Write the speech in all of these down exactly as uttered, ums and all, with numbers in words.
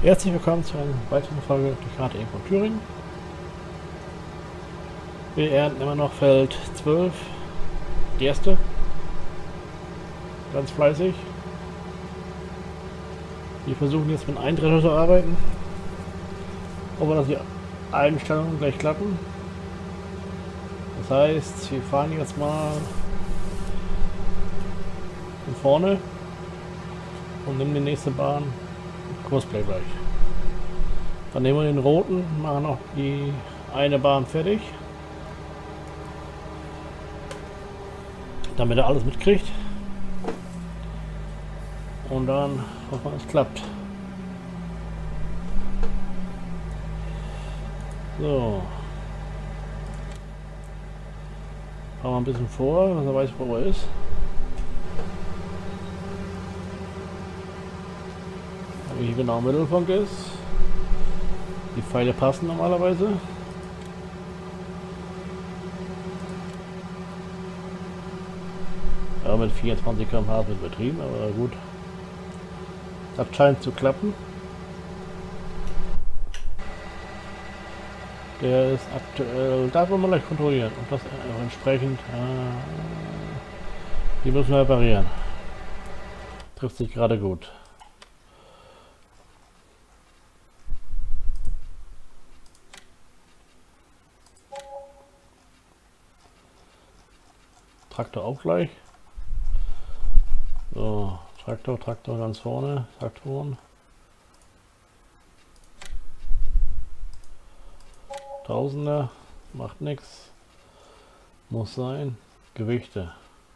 Herzlich willkommen zu einer weiteren Folge der Karte Info Thüringen. Wir ernten immer noch Feld zwölf, die erste. Ganz fleißig. Wir versuchen jetzt mit einem Drittel zu arbeiten. Hoffen, dass die Einstellungen gleich klappen. Das heißt, wir fahren jetzt mal von vorne und nehmen die nächste Bahn. Kursplay gleich. Dann nehmen wir den roten, machen noch die eine Bahn fertig, damit er alles mitkriegt. Und dann hoffen wir, es klappt. So. Fahren wir ein bisschen vor, dass er weiß, wo er ist. Wie hier genau Mittelpunkt ist. Die Pfeile passen normalerweise. Ja, mit vierundzwanzig Kilometer pro Stunde wird übertrieben, aber gut. Das scheint zu klappen. Der ist aktuell, da wollen wir gleich kontrollieren und das auch entsprechend, äh, die müssen wir reparieren. Trifft sich gerade gut. Traktor auch gleich. So, Traktor, Traktor ganz vorne, Traktoren. Tausender, macht nichts. Muss sein. Gewichte.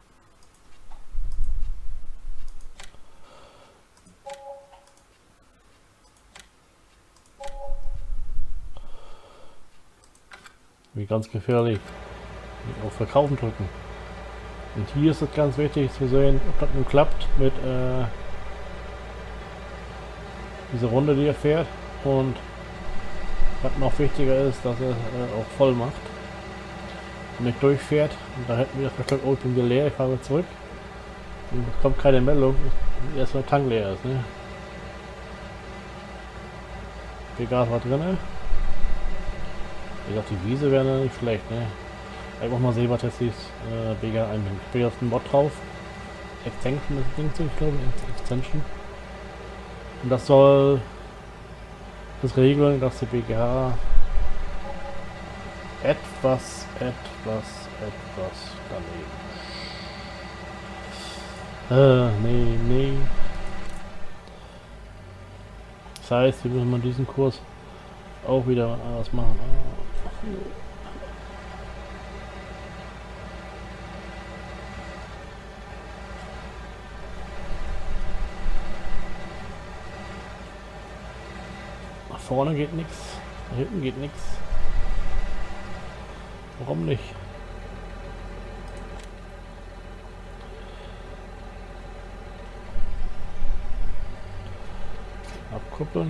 Wie ganz gefährlich. Auf Verkaufen drücken. Und hier ist es ganz wichtig zu sehen, ob das nun klappt mit äh, dieser Runde, die er fährt. Und was noch wichtiger ist, dass er äh, auch voll macht und nicht durchfährt. Und da hätten wir das verstanden, oh, ich bin wieder leer, ich fahre wieder zurück. Und es kommt keine Meldung, erst wenn der Tank leer ist. Ne? Die Gas war drin. Wie gesagt, die Wiese wäre nicht schlecht. Ne? Ich mach mal Silbertestis, äh, B G A einbinden. Ich bin auf den Mod drauf. Extension ist das Ding, ich glaube, Extension. Und das soll das regeln, dass die B G A etwas, etwas, etwas daneben. Äh, nee, nee. Das heißt, wir müssen mal diesen Kurs auch wieder anders machen. Vorne geht nichts, da hinten geht nichts. Warum nicht? Abkuppeln.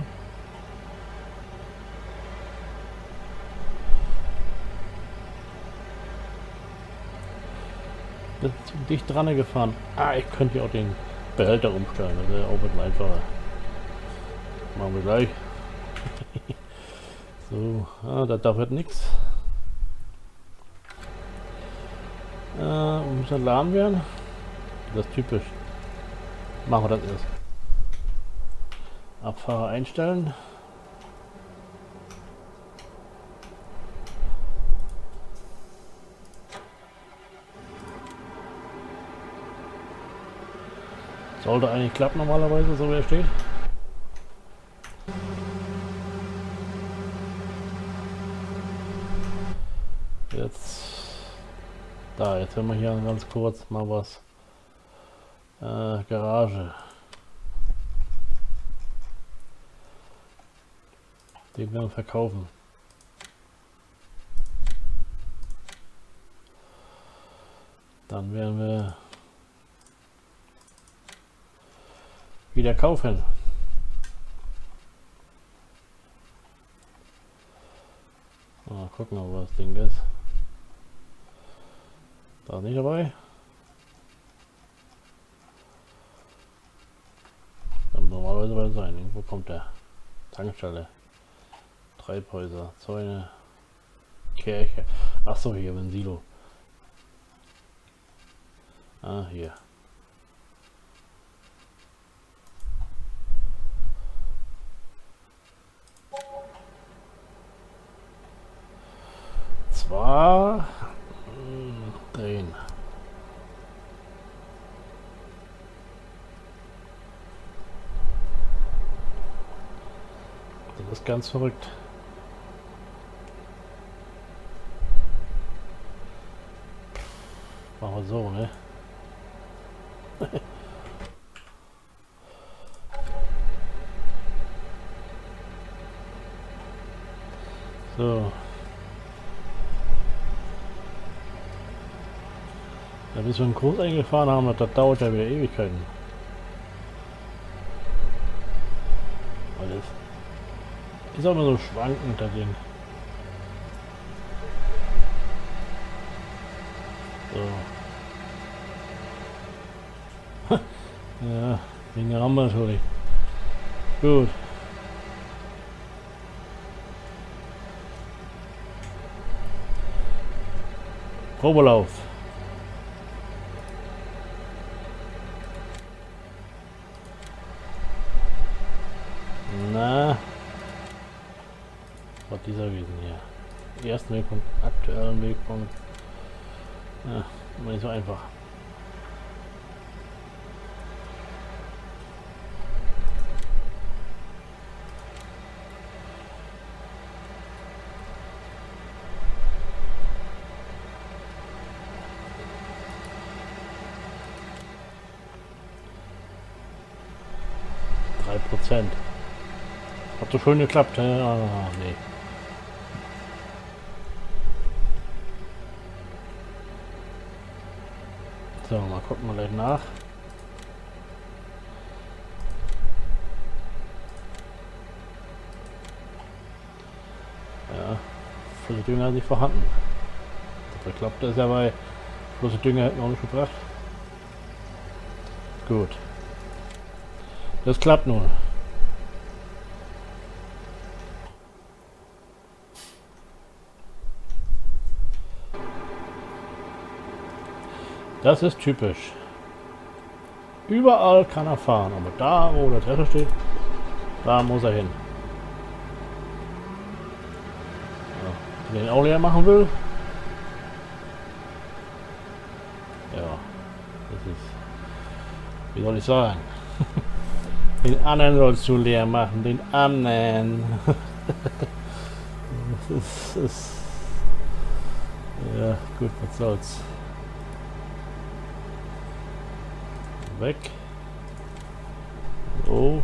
Das ist zu dicht dran gefahren. Ah, ich könnte ja auch den Behälter umstellen, das wäre auch ein bisschen einfacher. Machen wir gleich. So, ah, da, da wird nichts. Äh, muss entladen werden. Das ist typisch. Machen wir das erst. Abfahrer einstellen. Sollte eigentlich klappen normalerweise, so wie er steht. Jetzt da, jetzt haben wir hier ganz kurz mal was. Äh, Garage. Den werden wir verkaufen. Dann werden wir wieder kaufen. Mal gucken, ob das Ding ist. Da nicht dabei. Dann normalerweise bei sein. Irgendwo kommt der. Tankstelle. Treibhäuser, Zäune, Kirche. Achso, hier ein Silo. Ah, hier. Zwar hm, drehen. Das ist ganz verrückt. Machen wir so, ne? So. Ja, bis wir einen Kurs eingefahren haben, das dauert ja wieder Ewigkeiten. Alles. Ist auch immer so schwankend, das Ding. So. Ja, wegen der Rampe natürlich. Gut. Probelauf. Na. Was dieser Wiesen hier. Ersten Wegpunkt, aktuellen Wegpunkt. Ja, immer nicht so einfach. drei Prozent. Hat so schön geklappt, ne? Ah, nee. So, mal gucken wir gleich nach. Ja, Flüsse Dünger hat nicht vorhanden. Das klappt das ja bei Flüsse Dünger hätten wir auch nicht gebracht. Gut. Das klappt nun. Das ist typisch. Überall kann er fahren, aber da, wo der Treffer steht, da muss er hin. Ja, wenn ich den auch leer machen will. Ja, das ist, wie soll ich sagen? Den anderen sollst du leer machen, den anderen. Das ist, das ist, ja, gut, was soll's. Weg. Oh.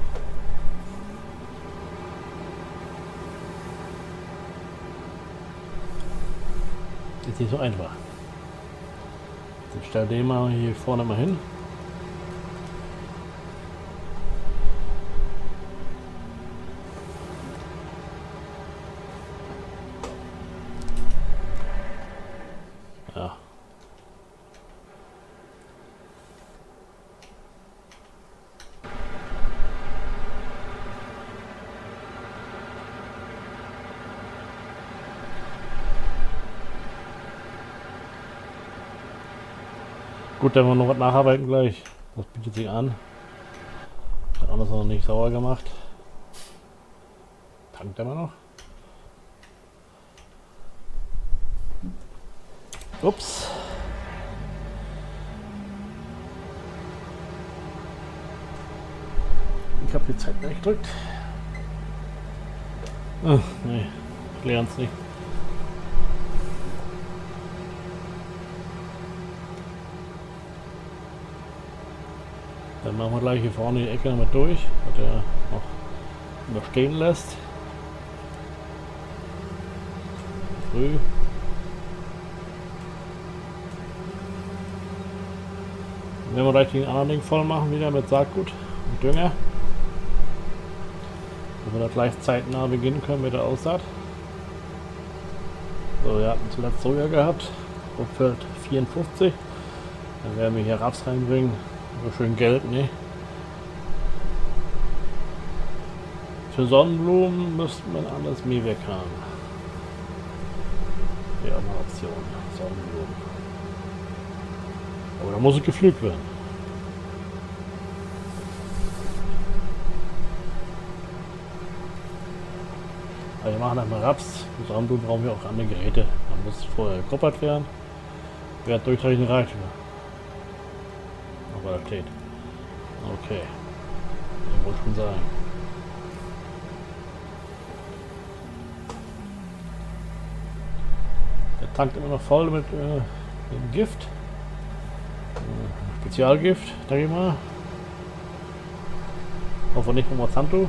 Ist nicht so einfach. Jetzt stell den mal hier vorne mal hin. Ja. Gut, dann wir noch was nacharbeiten gleich. Das bietet sich an. Hat alles noch nicht sauer gemacht. Tankt er mal noch. Ups. Ich habe die Zeit nicht gedrückt. Ach, nee, ich lerne es nicht. Dann machen wir gleich hier vorne die Ecke damit durch, was er noch überstehen lässt. Früh. Wenn wir gleich den anderen Ding voll machen, wieder mit Saatgut und Dünger. Wenn wir da gleich zeitnah beginnen können mit der Aussaat. So, wir hatten zuletzt Soja gehabt, Fruchtfeld vierundfünfzig. Dann werden wir hier Raps reinbringen. So schön gelb, ne? Für Sonnenblumen müssten wir ein anderes Mähwerk haben. Wäre auch mal eine Option. Sonnenblumen. Aber da muss es gepflügt werden. Aber wir machen einmal Raps. Für Sonnenblumen brauchen wir auch andere Geräte. Man muss vorher gekoppert werden. Wer hat durchreichend reicht. Aber da steht. Okay. Ich wollte schon sagen. Der tankt immer noch voll mit, äh, mit Gift. Äh, Spezialgift, denke ich mal. Hoffentlich nicht Monsanto.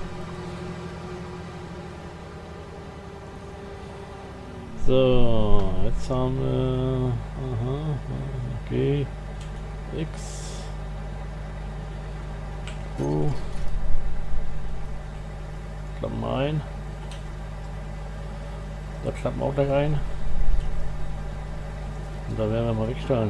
So, jetzt haben wir. Aha, okay. X. Uh. Klappen wir ein. Da klappen wir auch gleich ein. Und da werden wir mal wegstellen.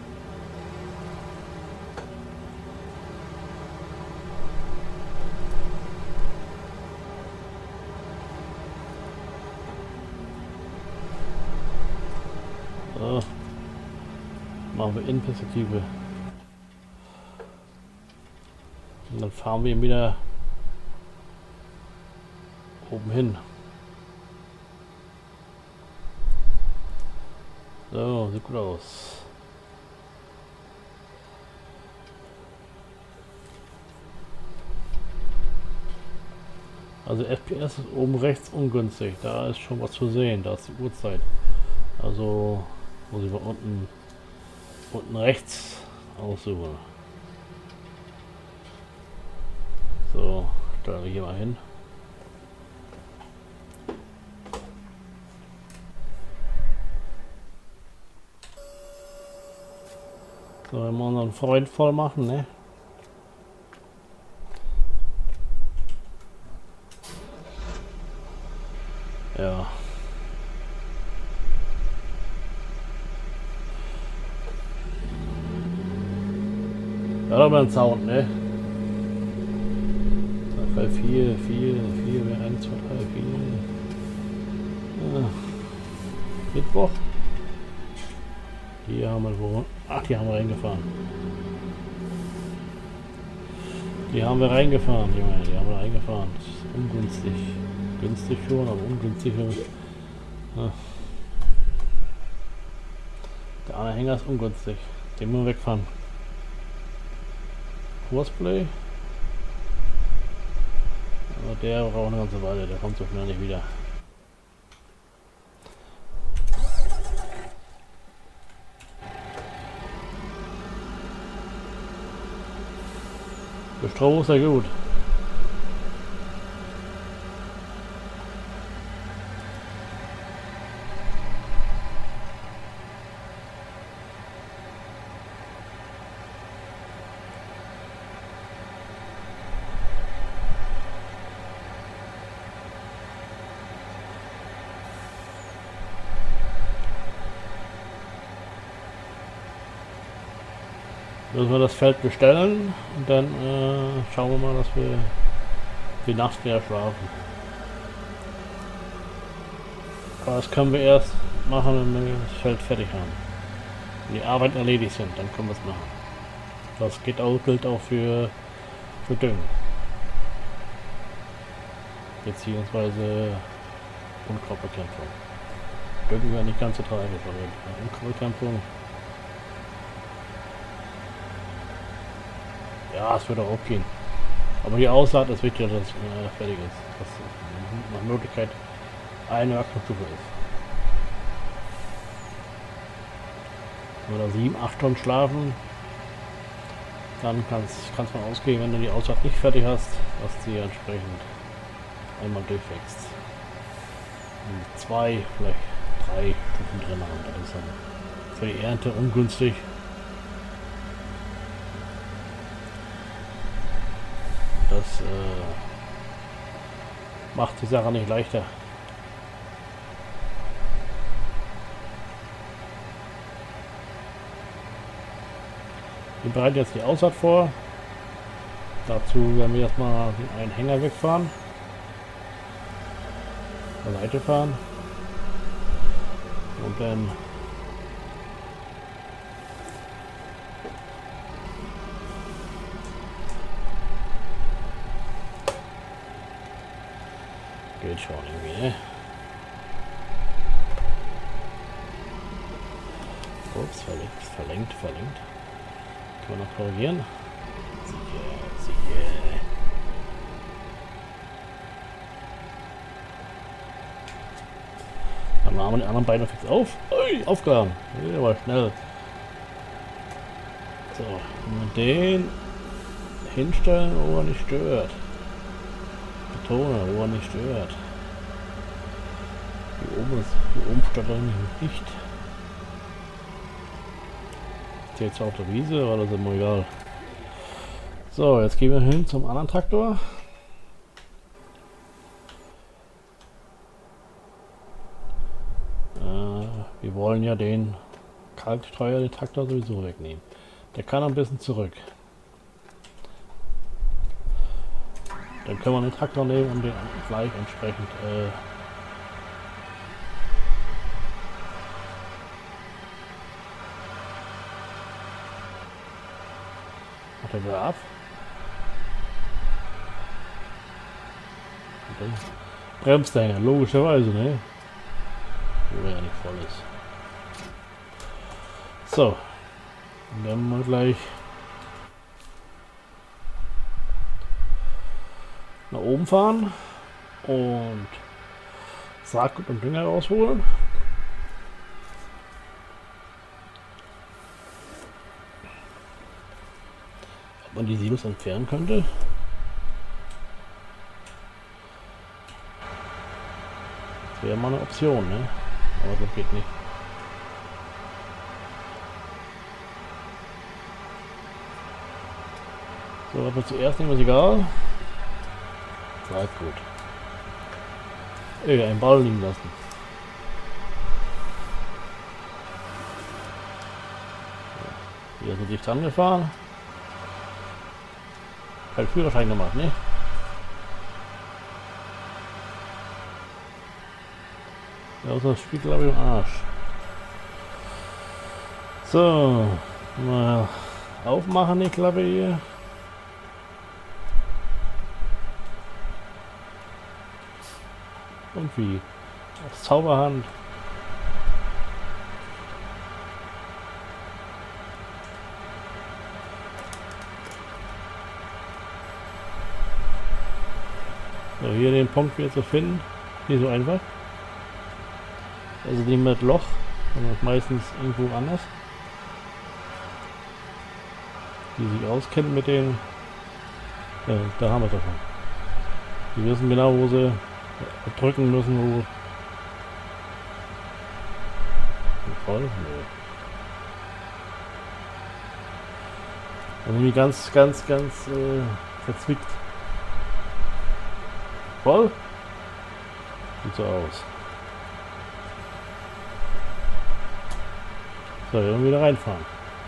So. Machen wir Innenperspektive. Und dann fahren wir ihn wieder oben hin. So, sieht gut aus. Also F P S ist oben rechts ungünstig. Da ist schon was zu sehen. Da ist die Uhrzeit. Also muss ich mal unten unten rechts aussuchen. So, stellen wir hier mal hin. So, wenn wir unseren Freund voll machen, ne? Ja. Ja, aber ein Sound, ne? drei, vier, vier, vier, eins, zwei, drei, vier. Ja. Mittwoch. Hier haben wir wo. Ach, die haben wir reingefahren. Die haben wir reingefahren, Junge. Die haben wir reingefahren. Das ist ungünstig. Günstig schon, aber ungünstig. Ja. Der Anhänger ist ungünstig. Den müssen wir wegfahren. Horseplay. Aber der braucht eine ganze Weile. Der kommt so schnell nicht wieder. Der Strom ist ja gut. Müssen wir das Feld bestellen und dann äh, schauen wir mal, dass wir die Nacht wieder schlafen. Aber das können wir erst machen, wenn wir das Feld fertig haben. Wenn die Arbeiten erledigt sind, dann können wir es machen. Das geht auch, gilt auch für, für Düngen. Beziehungsweise Unkrautbekämpfung. Düngen wäre nicht ganz so tragisch, aber Unkrautbekämpfung. Ja, es würde auch gehen. Aber die Aussaat ist wichtig, dass es äh, fertig ist. Dass es nach Möglichkeit eine Werkstufe ist. Wenn wir da sieben, acht Stunden schlafen, dann kannst du davon ausgehen, wenn du die Aussaat nicht fertig hast, dass sie entsprechend einmal durchwächst. Und zwei, vielleicht drei Stufen drin haben. Das ist dann für die Ernte ungünstig. Das äh, macht die Sache nicht leichter. Wir bereiten jetzt die Aussaat vor. Dazu werden wir erstmal einen Hänger wegfahren. zur Seite fahren. Und dann geht schon irgendwie, ne? Ups, verlinkt, verlinkt, verlinkt. Können wir noch korrigieren? Sicher, sicher. Dann machen wir die anderen beiden fix auf. Ui, aufgeladen. Ja, war schnell. So, den hinstellen, wo er nicht stört. Betone, wo er nicht stört. Hier oben ist, hier oben stört er nicht. Jetzt auf der Wiese, aber das ist mir egal. So, jetzt gehen wir hin zum anderen Traktor. Äh, wir wollen ja den Kalkstreuer, den Traktor sowieso wegnehmen. Der kann ein bisschen zurück. Dann können wir den Traktor nehmen und den gleich entsprechend äh, macht er wieder ab. Und dann bremst er ja, logischerweise, ne? Wo er ja nicht voll ist. So. Und dann mal gleich nach oben fahren und Saatgut und Dünger rausholen. Ob man die Silos entfernen könnte. Das wäre mal eine Option, ne? Aber das geht nicht. So, aber zuerst nehmen wir es egal. Saatgut. Äh, einen Ball liegen lassen. Hier ist er dicht angefahren. Kein Führerschein gemacht, ne? Ja, also das spielt glaube ich im Arsch. So, mal aufmachen die Klappe hier. Und wie? Aus Zauberhand. So, hier den Punkt wieder zu finden. Nicht so einfach. Also nicht mit Loch, sondern meistens irgendwo anders. Die sich auskennen mit den... Ja, da haben wir es doch schon. Die wissen genau, wo sie drücken müssen, wo... Voll? Nee. Also irgendwie ganz, ganz, ganz äh, verzwickt. Voll? Sieht so aus. So, wir wieder reinfahren.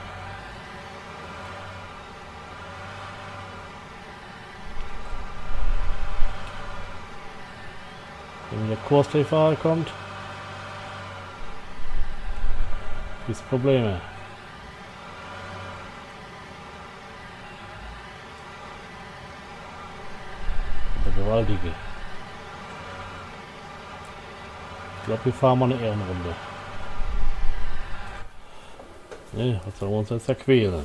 Wenn der Kursfahrer kommt, gibt es Probleme. Der gewaltige. Ich glaube, wir fahren mal eine Ehrenrunde. Ne, was sollen wir uns jetzt da quälen?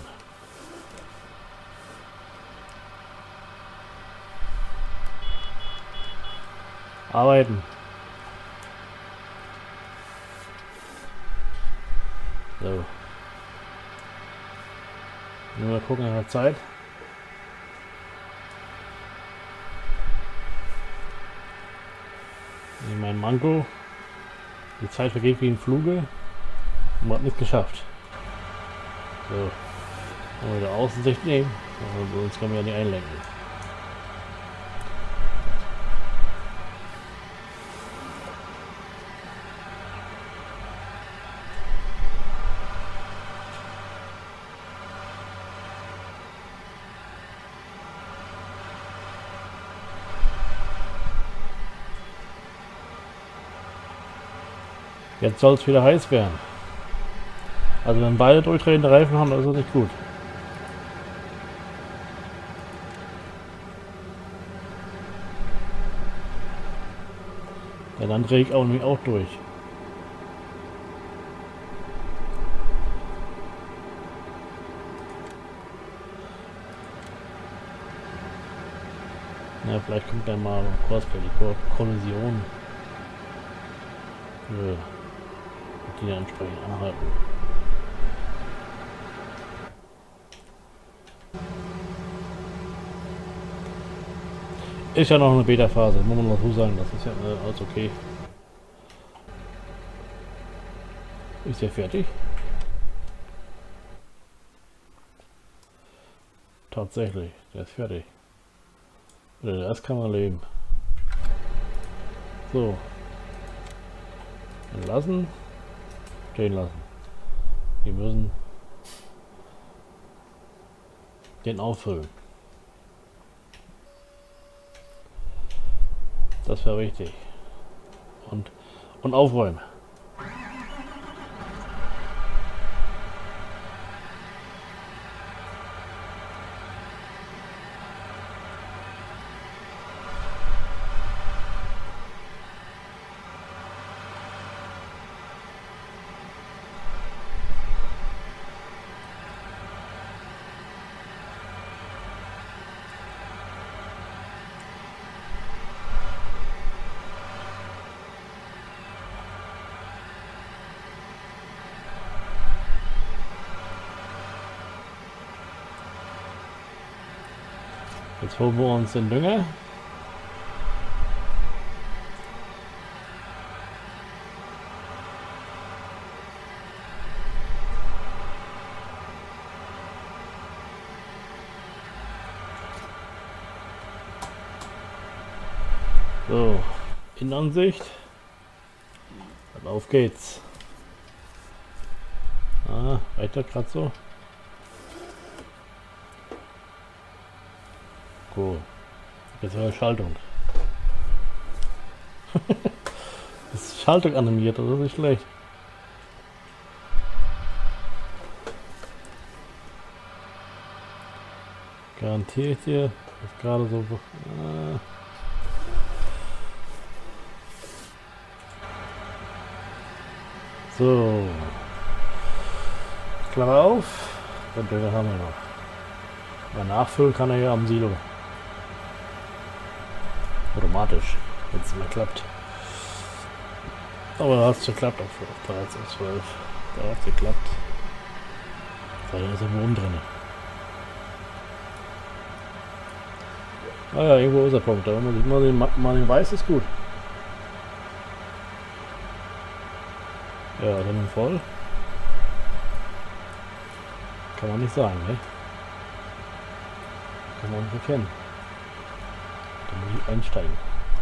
Arbeiten. So. Nur mal gucken nach der Zeit. In mein Manko. Die Zeit vergeht wie ein Fluge. Und man hat nichts geschafft. So. Wollen wir wieder Außensicht nehmen. Also sonst können wir ja nicht einlenken. Jetzt soll es wieder heiß werden. Also wenn beide durchdrehende Reifen haben, dann ist das nicht gut. Ja, dann drehe ich auch nämlich auch durch. Ja, vielleicht kommt dann mal kurz bei die Ko Kollision. Nö. Die dann entsprechend anhalten. Ist ja noch eine Beta-Phase, muss man dazu sagen, das ist ja äh, alles okay. Ist ja fertig. Tatsächlich, der ist fertig. Das kann man leben. So. Lassen. Stehen lassen. Wir müssen den auffüllen. Das wäre wichtig. Und, und aufräumen. Jetzt holen wir uns den Dünger. So, Innenansicht. Und auf geht's. Ah, reicht das gerade so? Cool. Jetzt war Schaltung. Das ist Schaltung animiert, das ist nicht schlecht. Garantiere ich dir, dass gerade so... Äh so. Klammer auf. Den Dünger haben wir noch. Aber nachfüllen kann er ja am Silo. Automatisch, wenn es mal klappt. Aber da hat es geklappt auf dreizehn, zwölf. Da hat es geklappt. Da ist der Boden drin. Ah ja, irgendwo ist der Punkt. Da muss ich mal den, mal den Weiß ist gut. Ja, dann voll. Kann man nicht sagen, ne? Kann man nicht erkennen. Da muss ich einsteigen.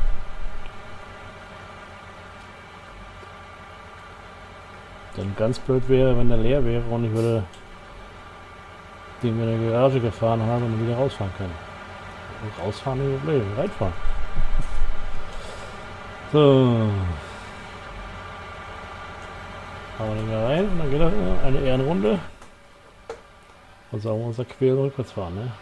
Dann ganz blöd wäre, wenn der leer wäre und ich würde den wir in der Garage gefahren haben und wieder rausfahren können. Und rausfahren ist das Problem, reinfahren. So. Hauen wir den da rein und dann geht er eine Ehrenrunde. Und sagen wir uns da quer rückwärts fahren, ne?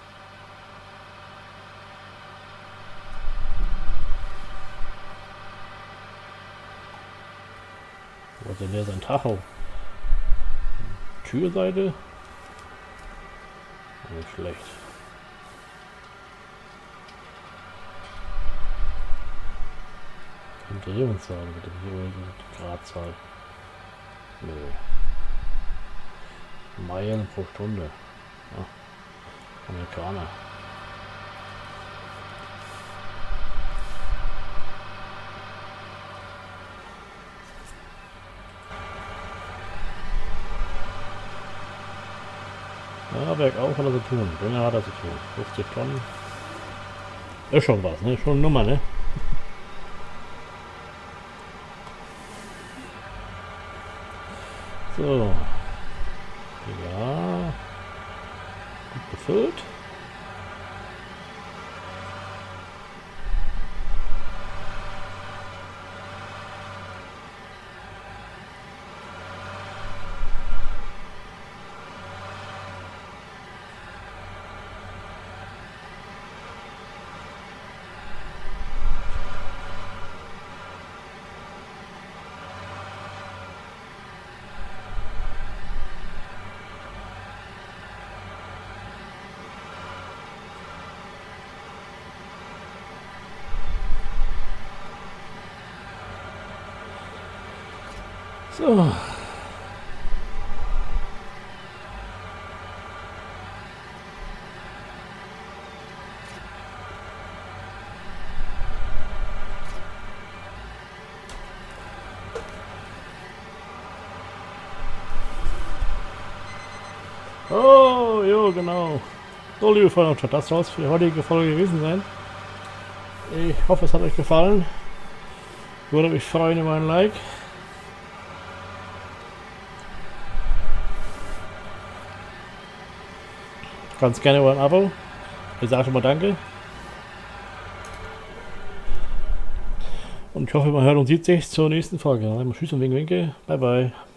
Wo ist denn der sein Tacho? Türseite? Nicht schlecht. Umdrehungszahl, bitte hier die Gradzahl. Nö. Meilen pro Stunde. Ja. Amerikaner. Ja, bergauf hat er zu tun. Dünger hat er zu tun. fünfzig Tonnen. Ist schon was, ne? Schon eine Nummer, ne? So. Ja. Gut gefüllt. So. Oh, jo, genau. So, liebe Freunde und Chat, das soll es für die heutige Folge gewesen sein. Ich hoffe, es hat euch gefallen. Würde mich freuen über ein Like. Ganz gerne über ein Abo. Ich sage schon mal Danke. Und ich hoffe, man hört und sieht sich zur nächsten Folge. Tschüss und Winke, Winke. Bye, bye.